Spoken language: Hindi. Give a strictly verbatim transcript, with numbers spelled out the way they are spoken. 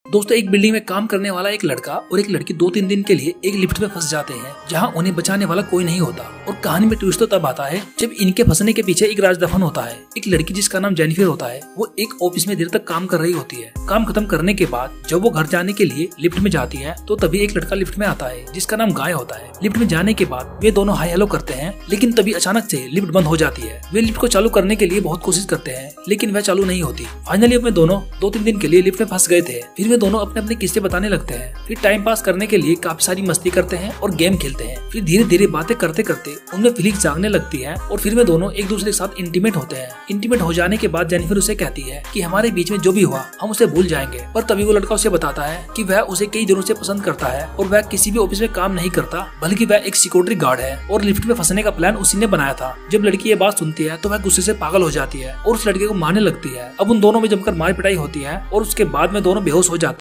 दोस्तों एक बिल्डिंग में काम करने वाला एक लड़का और एक लड़की दो तीन दिन के लिए एक लिफ्ट में फंस जाते हैं जहां उन्हें बचाने वाला कोई नहीं होता। और कहानी में ट्विस्ट तो तब आता है जब इनके फंसने के पीछे एक राज दफन होता है। एक लड़की जिसका नाम जेनिफर होता है वो एक ऑफिस में देर तक काम कर रही होती है। काम खत्म करने के बाद जब वो घर जाने के लिए लिफ्ट में जाती है तो तभी एक लड़का लिफ्ट में आता है जिसका नाम गाय होता है। लिफ्ट में जाने के बाद वे दोनों हाई हेलो करते हैं, लेकिन तभी अचानक से लिफ्ट बंद हो जाती है। वे लिफ्ट को चालू करने के लिए बहुत कोशिश करते हैं लेकिन वह चालू नहीं होती। फाइनली वे दोनों दो तीन दिन के लिए लिफ्ट में फंस गए थे। फिर वे दोनों अपने अपने किस्से बताने लगते हैं। फिर टाइम पास करने के लिए काफी सारी मस्ती करते हैं और गेम खेलते हैं। फिर धीरे धीरे बातें करते करते उनमें फीलिंग्स जागने लगती है और फिर वे दोनों एक दूसरे के साथ इंटीमेट होते हैं। इंटीमेट हो जाने के बाद जेनिफर उसे कहती है कि हमारे बीच में जो भी हुआ हम उसे भूल जाएंगे। पर तभी वो लड़का उसे बताता है कि वह उसे कई दिनों से पसंद करता है और वह किसी भी ऑफिस में काम नहीं करता बल्कि वह एक सिक्योरिटी गार्ड है और लिफ्ट में फंसने का प्लान उसी ने बनाया था। जब लड़की ये बात सुनती है तो वह गुस्से से पागल हो जाती है और उस लड़के को मारने लगती है। अब उन दोनों में जमकर मार पिटाई होती है और उसके बाद में दोनों बेहोश हो